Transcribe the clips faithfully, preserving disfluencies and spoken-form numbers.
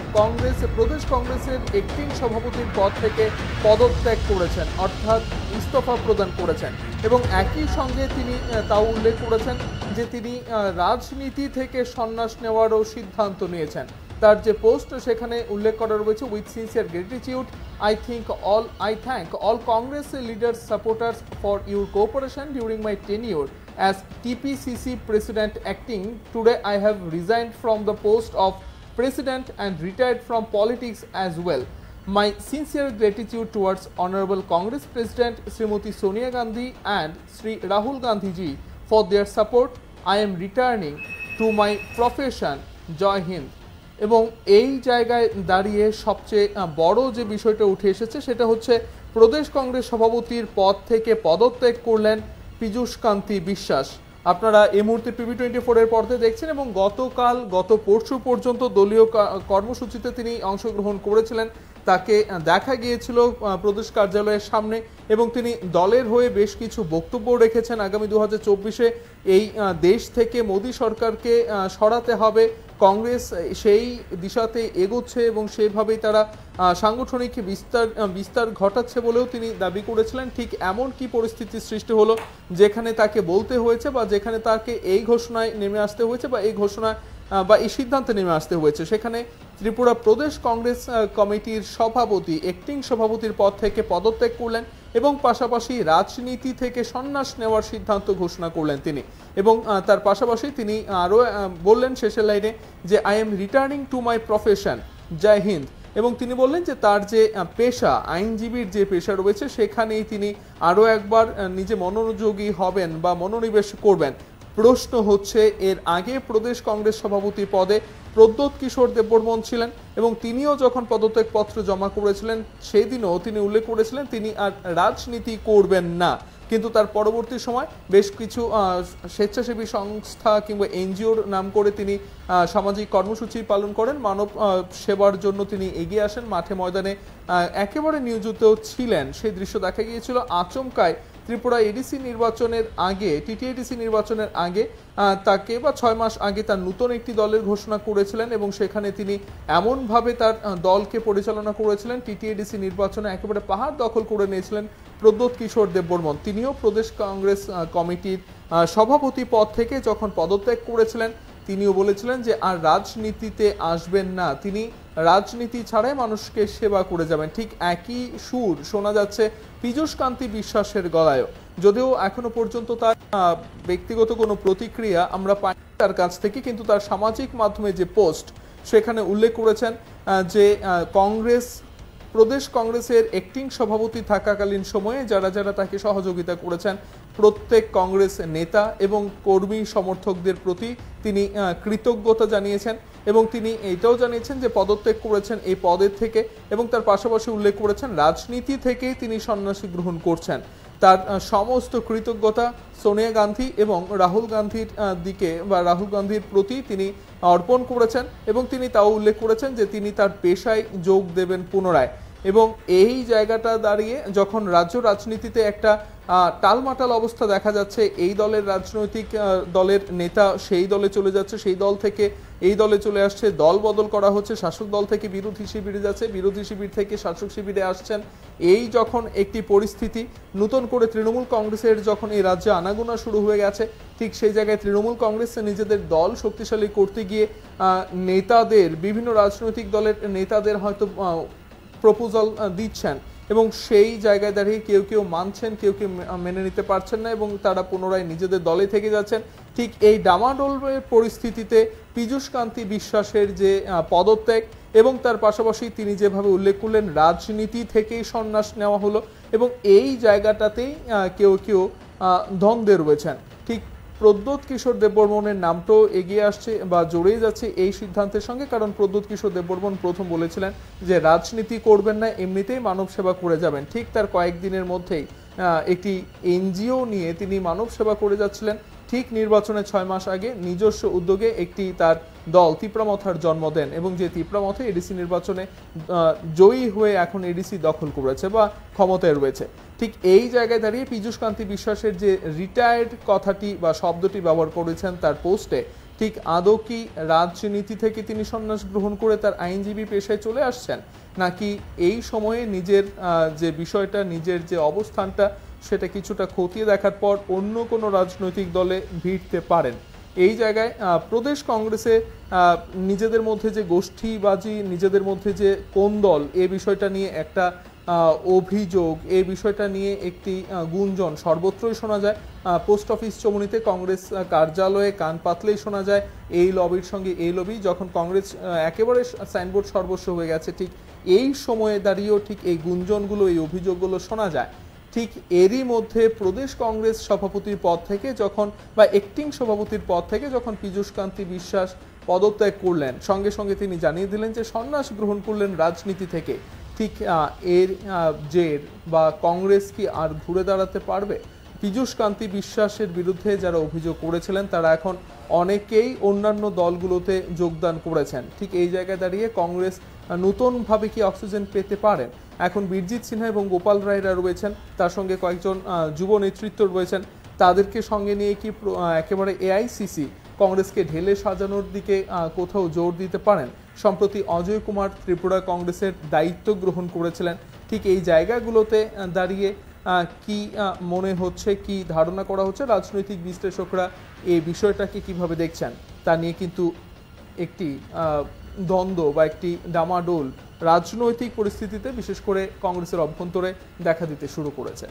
কংগ্রেস প্রদেশ কংগ্রেসের অ্যাক্টিং সভাপতির পদ থেকে পদত্যাগ করেছেন, অর্থাৎ ইস্তফা প্রদান করেছেন। এবং একই সঙ্গে তিনি তাও উল্লেখ করেছেন যে তিনি রাজনীতি থেকে সন্ন্যাস নেওয়ারও সিদ্ধান্ত নিয়েছেন। তার যে পোস্ট সেখানে উল্লেখ করা রয়েছে, with sincere gratitude I think all I thank all Congress leaders supporters for your cooperation during my tenure as T P C C President acting. Today I have resigned from the post of President and retired from politics as well. My sincere gratitude towards Honorable Congress President Srimati Sonia Gandhi and Sri Rahul Gandhi ji for their support. I am returning to my profession. Jai Hind. এবং এই জায়গায় দাঁড়িয়ে সবচেয়ে বড় যে বিষয়টা উঠে এসেছে সেটা হচ্ছে প্রদেশ কংগ্রেস সভাপতির পদ থেকে পদত্যাগ করলেন পীযূষ কান্তি বিশ্বাস। আপনারা এই মুহূর্তে পিবি টোয়েন্টি ফোর এর পর্দায় দেখছেন এবং গতকাল গত পরশু পর্যন্ত দলীয় কর্মসূচিতে তিনি অংশগ্রহণ করেছিলেন। তাকে দেখা গিয়েছিল প্রদেশ কার্যালয়ের সামনে এবং তিনি দলের হয়ে বেশ কিছু বক্তব্য রেখেছেন। আগামী দু হাজার চব্বিশে এই দেশ থেকে মোদী সরকারকে সরাতে হবে, কংগ্রেস সেই দিশাতে এগোচ্ছে এবং সেইভাবেই তারা সাংগঠনিক বিস্তার বিস্তার ঘটাচ্ছে বলেও তিনি দাবি করেছিলেন। ঠিক এমন কি পরিস্থিতির সৃষ্টি হলো যেখানে তাকে বলতে হয়েছে বা যেখানে তাকে এই ঘোষণায় নেমে আসতে হয়েছে বা এই ঘোষণা বা এই সিদ্ধান্তে নেমে আসতে হয়েছে, সেখানে ত্রিপুরা প্রদেশ কংগ্রেস কমিটির সভাপতি অ্যাক্টিং সভাপতির পদ থেকে পদত্যাগ করলেন এবং পাশাপাশি রাজনীতি থেকে সন্ন্যাস নেওয়ার সিদ্ধান্ত ঘোষণা করলেন তিনি। এবং তার পাশাপাশি তিনি আরও বললেন শেষের লাইনে যে I am returning to my profession, জয় হিন্দ। এবং তিনি বললেন যে তার যে পেশা, আইনজীবীর যে পেশা রয়েছে সেখানেই তিনি আরও একবার নিজে মনোযোগী হবেন বা মনোনিবেশ করবেন। প্রশ্ন হচ্ছে, এর আগে প্রদেশ কংগ্রেস সভাপতি পদে প্রদ্যোৎ কিশোর দেববর্মন ছিলেন এবং তিনিও যখন পদত্যাগপত্র জমা করেছিলেন সেই দিনও তিনি উল্লেখ করেছিলেন তিনি আর রাজনীতি করবেন না। কিন্তু তার পরবর্তী সময় বেশ কিছু স্বেচ্ছাসেবী সংস্থা কিংবা এনজিওর নাম করে তিনি সামাজিক কর্মসূচি পালন করেন, মানব সেবার জন্য তিনি এগিয়ে আসেন, মাঠে ময়দানে একেবারে নিয়োজিত ছিলেন। সেই দৃশ্য দেখা গিয়েছিল আচমকায় ত্রিপুরা এডিসি নির্বাচনের আগে, টিটিএডিসি নির্বাচনের আগে তাকে বা ছয় মাস আগে তার নতুন একটি দলের ঘোষণা করেছিলেন এবং সেখানে তিনি এমনভাবে তার দলকে পরিচালনা করেছিলেন, টিটিএডিসি নির্বাচনে একেবারে পাহাড় দখল করে নিয়েছিলেন প্রদ্যোৎ কিশোর দেববর্মন। তিনিও প্রদেশ কংগ্রেস কমিটির সভাপতি পদ থেকে যখন পদত্যাগ করেছিলেন তিনিও বলেছিলেন যে আর রাজনীতিতে আসবেন না, তিনি রাজনীতি ছাড়াই মানুষকে সেবা করে যাবেন। ঠিক একই সুর শোনা যাচ্ছে পীযূষ কান্তি বিশ্বাসের গলায়ও, যদিও এখনো পর্যন্ত তার ব্যক্তিগত কোনো প্রতিক্রিয়া আমরা পাই তার কাছ থেকে, কিন্তু তার সামাজিক মাধ্যমে যে পোস্ট সেখানে উল্লেখ করেছেন যে কংগ্রেস প্রদেশ কংগ্রেসের অ্যাক্টিং সভাপতি থাকাকালীন সময়ে যারা যারা তাকে সহযোগিতা করেছেন প্রত্যেক কংগ্রেস নেতা এবং কর্মী সমর্থকদের প্রতি তিনি কৃতজ্ঞতা জানিয়েছেন এবং তিনি এইটাও জানিয়েছেন যে পদত্যাগ করেছেন এই পদের থেকে এবং তার পাশাপাশি উল্লেখ করেছেন রাজনীতি থেকেই তিনি সন্ন্যাসী গ্রহণ করছেন। তার সমস্ত কৃতজ্ঞতা সোনিয়া গান্ধী এবং রাহুল গান্ধীর দিকে বা রাহুল গান্ধীর প্রতি তিনি অর্পণ করেছেন এবং তিনি তাও উল্লেখ করেছেন যে তিনি তার পেশায় যোগ দেবেন পুনরায়। এবং এই জায়গাটা দাঁড়িয়ে যখন রাজ্য রাজনীতিতে একটা টালমাটাল অবস্থা দেখা যাচ্ছে, এই দলের রাজনৈতিক দলের নেতা সেই দলে চলে যাচ্ছে, সেই দল থেকে এই দলে চলে আসছে, দল বদল করা হচ্ছে, শাসক দল থেকে বিরোধী শিবিরে যাচ্ছে, বিরোধী শিবির থেকে শাসক শিবিরে আসছেন, এই যখন একটি পরিস্থিতি নতুন করে তৃণমূল কংগ্রেসের যখন এই রাজ্যে আনাগোনা শুরু হয়ে গেছে, ঠিক সেই জায়গায় তৃণমূল কংগ্রেস নিজেদের দল শক্তিশালী করতে গিয়ে নেতাদের বিভিন্ন রাজনৈতিক দলের নেতাদের হয়তো প্রপোজাল দিচ্ছেন এবং সেই জায়গায় দাঁড়িয়ে কেউ কেউ মানছেন, কেউ কেউ মেনে নিতে পারছেন না এবং তারা পুনরায় নিজেদের দলে থেকে যাচ্ছেন। ঠিক এই ডামাডোলের পরিস্থিতিতে পীযূষ কান্তি বিশ্বাসের যে পদত্যাগ এবং তার পাশাপাশি তিনি যেভাবে উল্লেখ করলেন রাজনীতি থেকেই সন্ন্যাস নেওয়া হলো এবং এই জায়গাটাতেই কেউ কেউ দ্বন্দ্বে রয়েছেন। ঠিক প্রদ্যোৎ কিশোর দেববর্মনের নামটাও এগিয়ে আসছে বা জড়িয়ে যাচ্ছে এই সিদ্ধান্তের সঙ্গে, কারণ প্রদ্যোৎ কিশোর দেববর্মন প্রথম বলেছিলেন যে রাজনীতি করবেন না, এমনিতেই মানব সেবা করে যাবেন। ঠিক তার কয়েকদিনের মধ্যেই একটি এনজিও নিয়ে তিনি মানব সেবা করে যাচ্ছিলেন। ঠিক নির্বাচনের ছয় মাস আগে নিজস্ব উদ্যোগে একটি তার দল তিপ্রামথার জন্ম দেন এবং যে তিপ্রামথে এডিসি নির্বাচনে জয়ী হয়ে এখন এডিসি দখল করেছে বা ক্ষমতায় রয়েছে। ঠিক এই জায়গায় দাঁড়িয়ে পীযূষ কান্তি বিশ্বাসের যে রিটায়ার্ড কথাটি বা শব্দটি ব্যবহার করেছেন তার পোস্টে, ঠিক আদৌ কি রাজনীতি থেকে তিনি সন্ন্যাস গ্রহণ করে তার আইনজীবী পেশায় চলে আসছেন, নাকি এই সময়ে নিজের যে বিষয়টা, নিজের যে অবস্থানটা সেটা কিছুটা খতিয়ে দেখার পর অন্য কোনো রাজনৈতিক দলে ভিড়তে পারেন? এই জায়গায় প্রদেশ কংগ্রেসে নিজেদের মধ্যে যে গোষ্ঠীবাজি, নিজেদের মধ্যে যে কোন দল, এই বিষয়টা নিয়ে একটা অভিযোগ, এই বিষয়টা নিয়ে একটি গুঞ্জন সর্বত্রই শোনা যায়। পোস্ট অফিস চমুনিতে কংগ্রেস কার্যালয়ে কান পাতলেই শোনা যায় এই লবির সঙ্গে এই লবি। যখন কংগ্রেস একেবারে সাইনবোর্ড সর্বস্ব হয়ে গেছে, ঠিক এই সময়ে দাঁড়িয়েও ঠিক এই গুঞ্জনগুলো, এই অভিযোগগুলো শোনা যায়। ঠিক এরই মধ্যে প্রদেশ কংগ্রেস সভাপতির পদ থেকে যখন, বা অ্যাক্টিং সভাপতির পদ থেকে যখন পীযূষ কান্তি বিশ্বাস পদত্যাগ করলেন, সঙ্গে সঙ্গে তিনি জানিয়ে দিলেন যে সন্ন্যাস গ্রহণ করলেন রাজনীতি থেকে। ঠিক এর জের বা কংগ্রেস কি আর ঘুরে দাঁড়াতে পারবে? পীযূষ কান্তি বিশ্বাসের বিরুদ্ধে যারা অভিযোগ করেছিলেন তারা এখন অনেকেই অন্যান্য দলগুলোতে যোগদান করেছেন। ঠিক এই জায়গায় দাঁড়িয়ে কংগ্রেস নতুনভাবে কি অক্সিজেন পেতে পারেন? এখন বীরজিৎ সিনহা এবং গোপাল রায়রা রয়েছেন, তার সঙ্গে কয়েকজন যুব নেতৃত্ব রয়েছেন, তাদেরকে সঙ্গে নিয়ে কি একেবারে এআইসিসি কংগ্রেসকে ঢেলে সাজানোর দিকে কোথাও জোর দিতে পারেন? সম্প্রতি অজয় কুমার ত্রিপুরা কংগ্রেসের দায়িত্ব গ্রহণ করেছিলেন। ঠিক এই জায়গাগুলোতে দাঁড়িয়ে কি মনে হচ্ছে, কি ধারণা করা হচ্ছে, রাজনৈতিক বিশ্লেষকরা এই বিষয়টাকে কিভাবে দেখছেন তা নিয়ে কিন্তু একটি দ্বন্দ্ব বা একটি ডামাডোল রাজনৈতিক পরিস্থিতিতে বিশেষ করে কংগ্রেসের অভ্যন্তরে দেখা দিতে শুরু করেছে।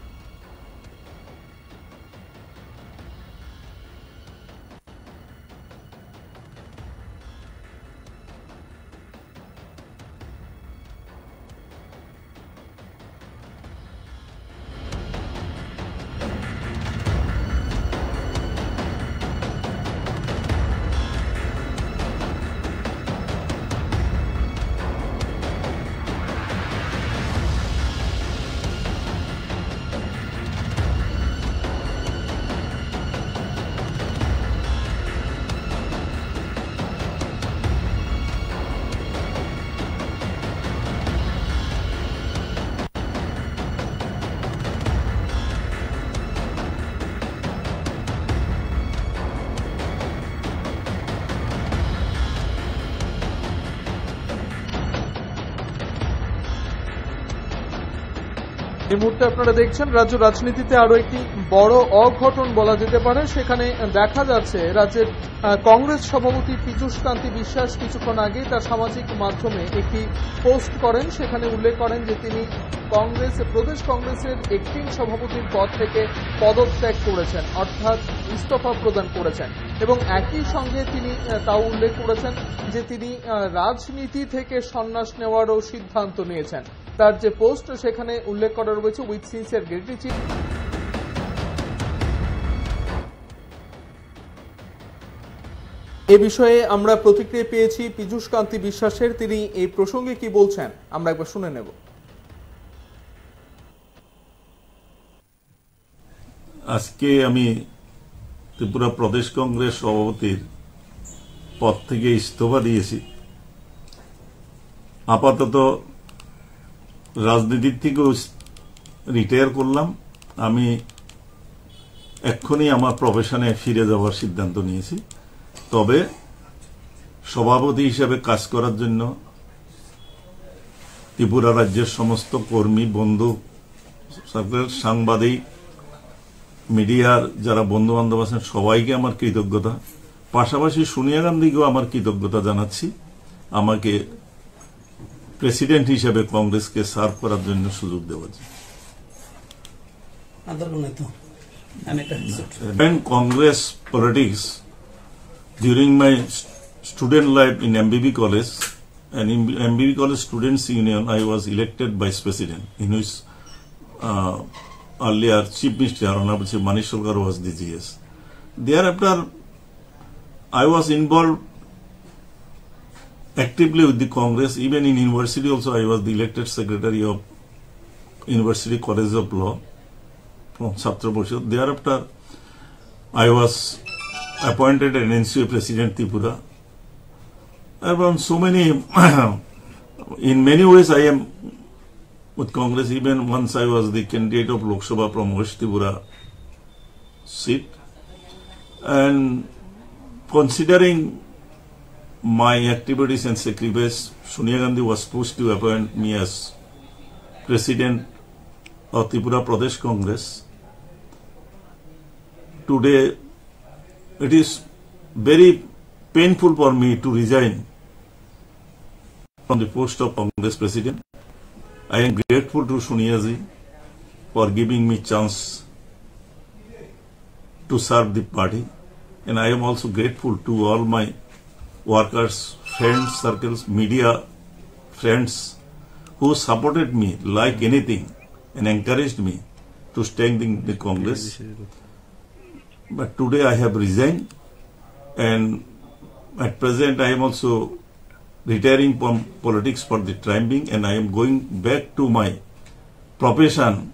এই মুহূর্তে আপনারা দেখছেন রাজ্য রাজনীতিতে আরো একটি বড় অঘটন বলা যেতে পারে। সেখানে দেখা যাচ্ছে রাজ্যের কংগ্রেস সভাপতি পীযূষ কান্তি বিশ্বাস কিছুক্ষণ আগে তার সামাজিক মাধ্যমে একটি পোস্ট করেন। সেখানে উল্লেখ করেন যে তিনি কংগ্রেস প্রদেশ কংগ্রেসের অ্যাক্টিং সভাপতির পদ থেকে পদত্যাগ করেছেন, অর্থাৎ ইস্তফা প্রদান করেছেন, এবং একই সঙ্গে তিনি তাও উল্লেখ করেছেন যে তিনি রাজনীতি থেকে সন্ন্যাস নেওয়ারও সিদ্ধান্ত নিয়েছেন। তার যে পোস্ট সেখানে উল্লেখ করা রয়েছে উইথ সিনসিয়ার গ্র্যাটিটিউড। এ বিষয়ে আমরা প্রতিক্রিয়া পেয়েছি পীযূষ কান্তি বিশ্বাসের। তিনি এই প্রসঙ্গে কি বলছেন আমরা একবার শুনে নেব। আজকে আমি ত্রিপুরা প্রদেশ কংগ্রেস সভাপতির পদ থেকে ইস্তফা দিয়েছি। আপাতত রাজনীতির থেকেও রিটায়ার করলাম। আমি এক্ষুনি আমার প্রফেশনে ফিরে যাওয়ার সিদ্ধান্ত নিয়েছি। তবে সভাপতি হিসেবে কাজ করার জন্য ত্রিপুরা রাজ্যের সমস্ত কর্মী, বন্ধু, সাংবাদিক, মিডিয়ার যারা বন্ধু বান্ধব আছেন সবাইকে আমার কৃতজ্ঞতা। পাশাপাশি সোনিয়া গান্ধীকেও আমার কৃতজ্ঞতা জানাচ্ছি আমাকে প্রেসিডেন্ট হিসেবে কংগ্রেসকে সার্ভ করার জন্য সুযোগ দেওয়ার জন্য। When Congress politics during my student life in M B B College and in M B B College Students Union, I was elected vice president, in which uh, earlier Chief Minister Honorable Manish Solkar was the G S. Thereafter, I was involved actively with the Congress. Even in university also, I was the elected secretary of University College of Law from Chhatra Parishad. Thereafter, I was appointed an N C A president Tripura. Around so many, in many ways, I am with Congress. Even once I was the candidate of Lok Sabha from West Tripura seat, and considering my activities and sacrifice, Sonia Gandhi was pushed to appoint me as President of Tripura Pradesh Congress. Today, it is very painful for me to resign from the post of Congress President. I am grateful to Sonia ji for giving me chance to serve the party, and I am also grateful to all my workers, friends, circles, media friends who supported me like anything and encouraged me to strengthen the Congress. But today I have resigned, and at present I am also retiring from politics for the time being, and I am going back to my profession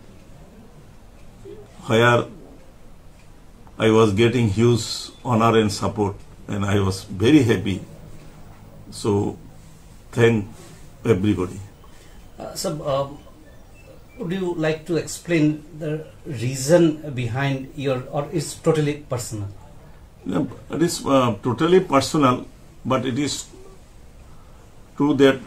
where I was getting huge honor and support, and I was very happy. So, thank everybody. Uh, so, um, would you like to explain the reason behind your, or is totally personal? Yeah, it is uh, totally personal, but it is true that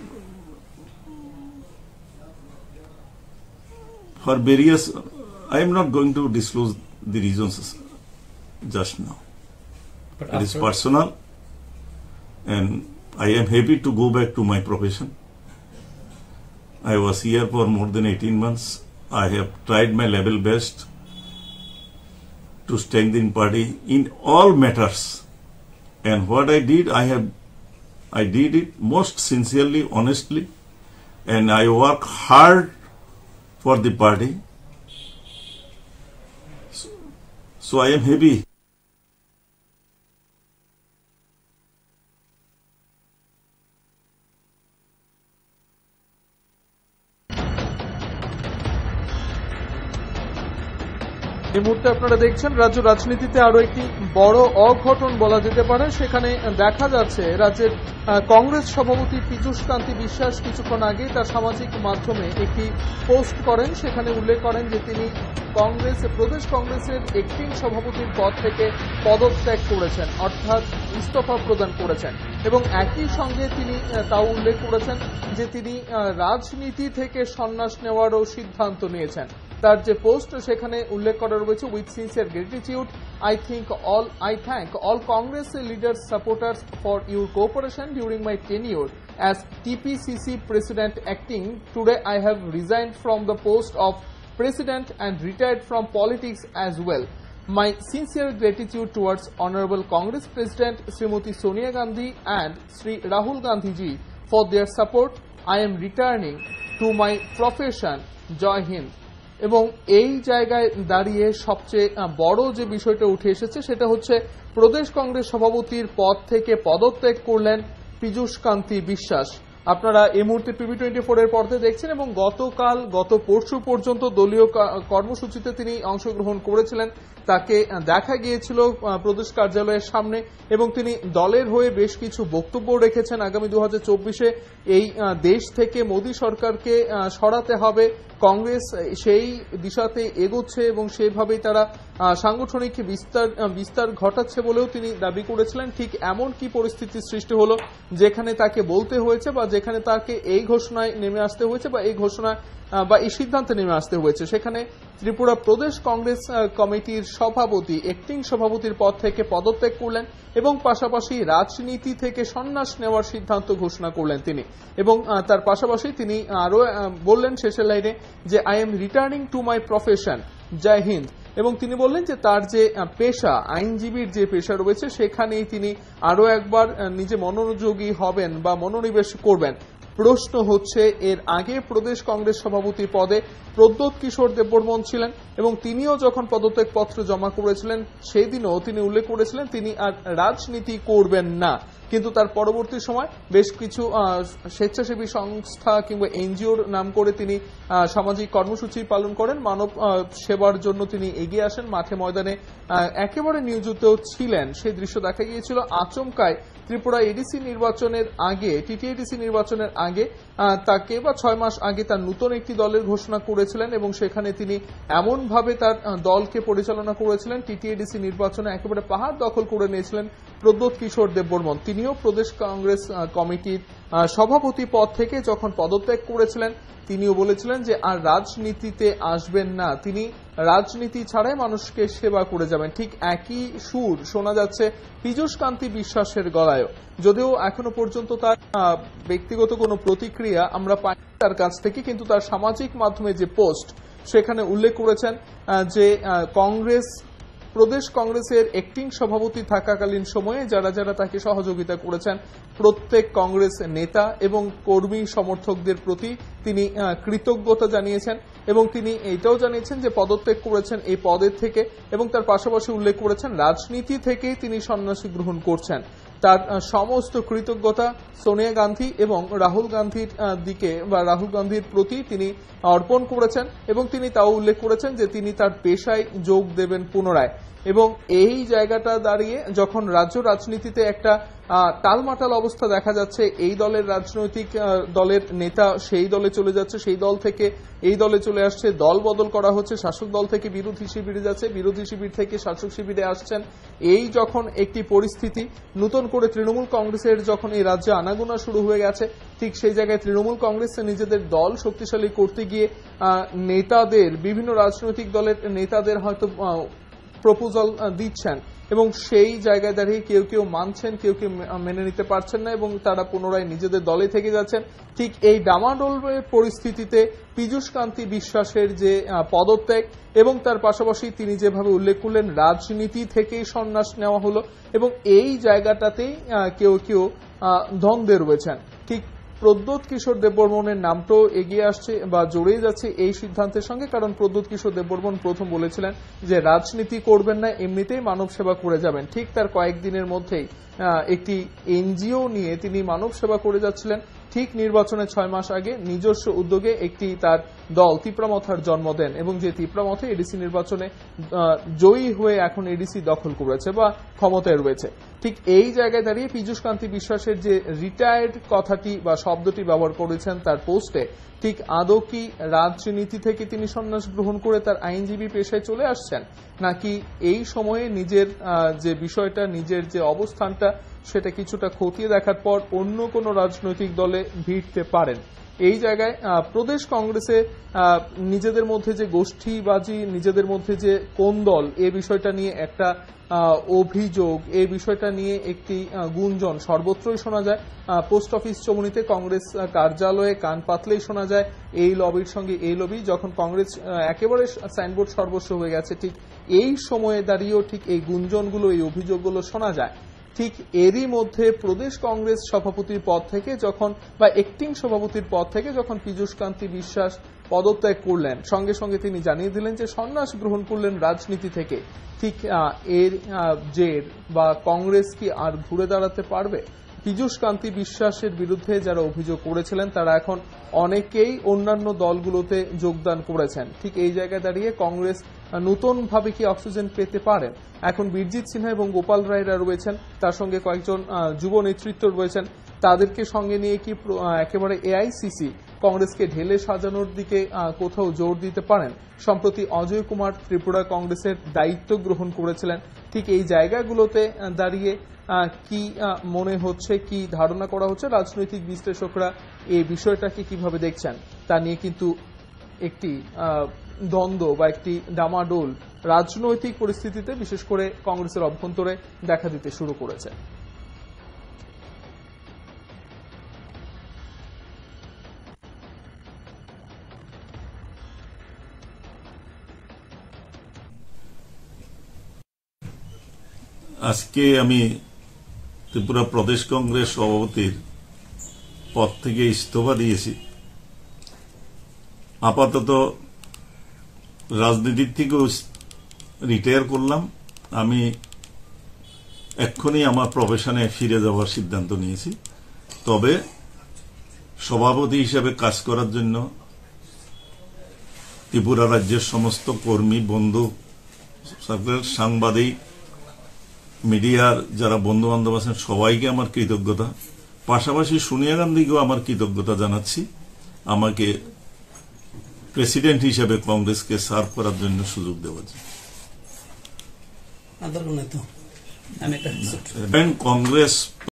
for various, I am not going to disclose the reasons just now. But it is personal, and I am happy to go back to my profession. I was here for more than eighteen months. I have tried my level best to strengthen party in all matters, and what I did, I have, I did it most sincerely, honestly, and I work hard for the party. So, so I am happy. এই মুহূর্তে আপনারা দেখছেন রাজ্য রাজনীতিতে আরো একটি বড় অঘটন বলা যেতে পারে। সেখানে দেখা যাচ্ছে রাজ্যের কংগ্রেস সভাপতি পীযূষ কান্তি বিশ্বাস কিছুক্ষণ আগে তার সামাজিক মাধ্যমে একটি পোস্ট করেন। সেখানে উল্লেখ করেন যে তিনি কংগ্রেস প্রদেশ কংগ্রেসের একটিং সভাপতির পদ থেকে পদত্যাগ করেছেন, অর্থাৎ ইস্তফা প্রদান করেছেন, এবং একই সঙ্গে তিনি তাও উল্লেখ করেছেন যে তিনি রাজনীতি থেকে সন্ন্যাস নেওয়ারও সিদ্ধান্ত নিয়েছেন। তার যে পোস্ট সেখানে উল্লেখ করা রয়েছে, with sincere gratitude I think all I thank all Congress leaders supporters for your cooperation during my tenure as T P C C President acting. Today I have resigned from the post of President and retired from politics as well. My sincere gratitude towards Honorable Congress President Srimati Sonia Gandhi and Sri Rahul Gandhi ji for their support. I am returning to my profession. Jai Hind. এবং এই জায়গায় দাঁড়িয়ে সবচেয়ে বড় যে বিষয়টা উঠে এসেছে সেটা হচ্ছে প্রদেশ কংগ্রেস সভাপতির পদ থেকে পদত্যাগ করলেন পীযূষ কান্তি বিশ্বাস। আপনারা এই মুহূর্তে টিভি টোয়েন্টি ফোর এর পর্দায় দেখছেন, এবং গতকাল গত পরশু পর্যন্ত দলীয় কর্মসূচিতে তিনি অংশগ্রহণ করেছিলেন। তাকে দেখা গিয়েছিল প্রদেশ কার্যালয়ের সামনে, এবং তিনি দলের হয়ে বেশ কিছু বক্তব্য রেখেছেন। আগামী দু হাজার চব্বিশে এই দেশ থেকে মোদী সরকারকে সরাতে হবে, কংগ্রেস সেই দিশাতে এগোচ্ছে এবং সেইভাবেই তারা সাংগঠনিক বিস্তার বিস্তার ঘটাচ্ছে বলেও তিনি দাবি করেছিলেন। ঠিক এমন কি পরিস্থিতির সৃষ্টি হলো যেখানে তাকে বলতে হয়েছে, বা যেখানে তাকে এই ঘোষণায় নেমে আসতে হয়েছে, বা এই ঘোষণা বা এই সিদ্ধান্তে নেমে আসতে হয়েছে। সেখানে ত্রিপুরা প্রদেশ কংগ্রেস কমিটির সভাপতি একটিং সভাপতির পদ থেকে পদত্যাগ করলেন, এবং পাশাপাশি রাজনীতি থেকে সন্ন্যাস নেওয়ার সিদ্ধান্ত ঘোষণা করলেন তিনি। এবং তার পাশাপাশি তিনি আরো বললেন শেষের লাইনে যে I am returning to my profession, জয় হিন্দ। এবং তিনি বললেন যে তার যে পেশা, আইনজীবীর যে পেশা রয়েছে, সেখানেই তিনি আরো একবার নিজে মনোযোগী হবেন বা মনোনিবেশ করবেন। প্রশ্ন হচ্ছে, এর আগে প্রদেশ কংগ্রেস সভাপতি পদে প্রদ্যোৎ কিশোর দেববর্মন ছিলেন, এবং তিনিও যখন পদত্যাগ পত্র জমা করেছিলেন সেদিনও তিনি উল্লেখ করেছিলেন তিনি আর রাজনীতি করবেন না। কিন্তু তার পরবর্তী সময় বেশ কিছু স্বেচ্ছাসেবী সংস্থা কিংবা এনজিওর নাম করে তিনি সামাজিক কর্মসূচি পালন করেন, মানব সেবার জন্য তিনি এগিয়ে আসেন, মাঠে ময়দানে একেবারে নিয়োজিত ছিলেন। সেই দৃশ্য দেখা গিয়েছিল। আচমকায় ত্রিপুরা এডিসি নির্বাচনের আগে টিটিএডিসি নির্বাচনের আগে তাকে বা ছয় মাস আগে তার নতুন একটি দলের ঘোষণা করেছিলেন এবং সেখানে তিনি এমনভাবে তার দলকে পরিচালনা করেছিলেন, টিটিএডিসি নির্বাচনে একেবারে পাহাড় দখল করে নিয়েছিলেন প্রদ্যোৎ কিশোর দেববর্মন। তিনিও প্রদেশ কংগ্রেস কমিটির সভাপতি পদ থেকে যখন পদত্যাগ করেছিলেন তিনিও বলেছিলেন যে আর রাজনীতিতে আসবেন না, তিনি রাজনীতি ছাড়াই মানুষকে সেবা করে যাবেন। ঠিক একই সুর শোনা যাচ্ছে পীযূষ কান্তি বিশ্বাসের গলায়ও, যদিও এখনো পর্যন্ত তার ব্যক্তিগত কোনো প্রতিক্রিয়া আমরা পাই তার কাছ থেকে, কিন্তু তার সামাজিক মাধ্যমে যে পোস্ট সেখানে উল্লেখ করেছেন যে কংগ্রেস প্রদেশ কংগ্রেসের অ্যাক্টিং সভাপতি থাকাকালীন সময়ে যারা যারা তাকে সহযোগিতা করেছেন প্রত্যেক কংগ্রেস নেতা এবং কর্মী সমর্থকদের প্রতি তিনি কৃতজ্ঞতা জানিয়েছেন এবং তিনি এটাও জানিয়েছেন যে পদত্যাগ করেছেন এই পদের থেকে এবং তার পাশাপাশি উল্লেখ করেছেন রাজনীতি থেকেই তিনি সন্ন্যাসী গ্রহণ করছেন। তার সমস্ত কৃতজ্ঞতা সোনিয়া গান্ধী এবং রাহুল গান্ধীর দিকে বা রাহুল গান্ধীর প্রতি তিনি অর্পণ করেছেন এবং তিনি তাও উল্লেখ করেছেন যে তিনি তার পেশায় যোগ দেবেন পুনরায়। এবং এই জায়গাটা দাঁড়িয়ে যখন রাজ্য রাজনীতিতে একটা টালমাটাল অবস্থা দেখা যাচ্ছে, এই দলের রাজনৈতিক দলের নেতা সেই দলে চলে যাচ্ছে, সেই দল থেকে এই দলে চলে আসছে, দল বদল করা হচ্ছে, শাসক দল থেকে বিরোধী শিবিরে যাচ্ছে, বিরোধী শিবির থেকে শাসক শিবিরে আসছেন, এই যখন একটি পরিস্থিতি নতুন করে তৃণমূল কংগ্রেসের যখন এই রাজ্যে আনাগোনা শুরু হয়ে গেছে, ঠিক সেই জায়গায় তৃণমূল কংগ্রেস নিজেদের দল শক্তিশালী করতে গিয়ে নেতাদের বিভিন্ন রাজনৈতিক দলের নেতাদের হয়তো প্রপোজাল দিচ্ছেন এবং সেই জায়গায় দাঁড়িয়ে কেউ কেউ মানছেন, কেউ কেউ মেনে নিতে পারছেন না এবং তারা পুনরায় নিজেদের দলে থেকে যাচ্ছেন। ঠিক এই ডামাডোলের পরিস্থিতিতে পীযূষ কান্তি বিশ্বাসের যে পদত্যাগ এবং তার পাশাপাশি তিনি যেভাবে উল্লেখ করলেন রাজনীতি থেকেই সন্ন্যাস নেওয়া হলো এবং এই জায়গাটাতেই কেউ কেউ দ্বন্দ্বে রয়েছেন। ঠিক প্রদ্যোৎ কিশোর দেববর্মনের নামটাও এগিয়ে আসছে বা জড়িয়ে যাচ্ছে এই সিদ্ধান্তের সঙ্গে, কারণ প্রদ্যোৎ কিশোর দেববর্মন প্রথম বলেছিলেন যে রাজনীতি করবেন না, এমনিতেই মানব সেবা করে যাবেন। ঠিক তার কয়েকদিনের মধ্যেই একটি এনজিও নিয়ে তিনি মানব সেবা করে যাচ্ছিলেন। ঠিক নির্বাচনের ছয় মাস আগে নিজস্ব উদ্যোগে একটি তার দল তিপ্রামথার জন্ম দেন এবং যে তিপ্রামথে এডিসি নির্বাচনে জয়ী হয়ে এখন এডিসি দখল করেছে বা ক্ষমতায় রয়েছে। ঠিক এই জায়গায় দাঁড়িয়ে পীযূষ কান্তি বিশ্বাসের যে রিটায়ার্ড কথাটি বা শব্দটি ব্যবহার করেছেন তার পোস্টে, ঠিক আদৌ কি রাজনীতি থেকে তিনি সন্ন্যাস গ্রহণ করে তার আইনজীবী পেশায় চলে আসছেন, নাকি এই সময়ে নিজের যে বিষয়টা নিজের যে অবস্থানটা সেটা কিছুটা খতিয়ে দেখার পর অন্য কোনো রাজনৈতিক দলে ভিড়তে পারেন। এই জায়গায় প্রদেশ কংগ্রেসে নিজেদের মধ্যে যে গোষ্ঠীবাজি, নিজেদের মধ্যে যে কোন দল, এ বিষয়টা নিয়ে একটা অভিযোগ, এই বিষয়টা নিয়ে একটি গুঞ্জন সর্বত্রই শোনা যায়। পোস্ট অফিস চমুনিতে কংগ্রেস কার্যালয়ে কান পাতলেই শোনা যায় এই লবির সঙ্গে এই লবি। যখন কংগ্রেস একেবারে সাইনবোর্ড সর্বস্ব হয়ে গেছে, ঠিক এই সময়ে দাঁড়িয়েও ঠিক এই গুঞ্জনগুলো, এই অভিযোগগুলো শোনা যায়। ঠিক এরই মধ্যে প্রদেশ কংগ্রেস সভাপতির পদ থেকে যখন বা অ্যাক্টিং সভাপতির পদ থেকে যখন পীযূষ কান্তি বিশ্বাস পদত্যাগ করলেন, সঙ্গে সঙ্গে তিনি জানিয়ে দিলেন যে সন্ন্যাস গ্রহণ করলেন রাজনীতি থেকে। ঠিক এর জের বা কংগ্রেস কি আর ঘুরে দাঁড়াতে পারবে? পীযূষ কান্তি বিশ্বাসের বিরুদ্ধে যারা অভিযোগ করেছিলেন তারা এখন অনেকেই অন্যান্য দলগুলোতে যোগদান করেছেন। ঠিক এই জায়গায় দাঁড়িয়ে কংগ্রেস নতুনভাবে কি অক্সিজেন পেতে পারেন? এখন বীরজিৎ সিনহা এবং গোপাল রায়রা রয়েছেন, তার সঙ্গে কয়েকজন যুব নেতৃত্ব রয়েছেন, তাদেরকে সঙ্গে নিয়ে কি একেবারে এআইসিসি কংগ্রেসকে ঢেলে সাজানোর দিকে কোথাও জোর দিতে পারেন? সম্প্রতি অজয় কুমার ত্রিপুরা কংগ্রেসের দায়িত্ব গ্রহণ করেছিলেন। ঠিক এই জায়গাগুলোতে দাঁড়িয়ে কি মনে হচ্ছে, কি ধারণা করা হচ্ছে, রাজনৈতিক বিশ্লেষকরা এই বিষয়টাকে কিভাবে দেখছেন তা নিয়ে কিন্তু একটি দ্বন্দ্ব বা একটি ডামাডোল রাজনৈতিক পরিস্থিতিতে বিশেষ করে কংগ্রেসের অভ্যন্তরে দেখা দিতে শুরু করেছে। আজকে আমি ত্রিপুরা প্রদেশ কংগ্রেস সভাপতির পদ থেকে ইস্তফা দিয়েছি। আপাতত রাজনীতির থেকেও রিটায়ার করলাম। আমি এক্ষুনি আমার প্রফেশনে ফিরে যাওয়ার সিদ্ধান্ত নিয়েছি। তবে সভাপতি হিসেবে কাজ করার জন্য ত্রিপুরা রাজ্যের সমস্ত কর্মী, বন্ধু, সাংবাদিক মিডিয়ার যারা বন্ধু বান্ধব আছেন সবাইকে আমার কৃতজ্ঞতা, পাশাপাশি সোনিয়া গান্ধীকেও আমার কৃতজ্ঞতা জানাচ্ছি আমাকে প্রেসিডেন্ট হিসেবে কংগ্রেসকে সার্ভ করার জন্য সুযোগ দেওয়ার জন্য। আন্দোলনে তো আমি একটা কংগ্রেস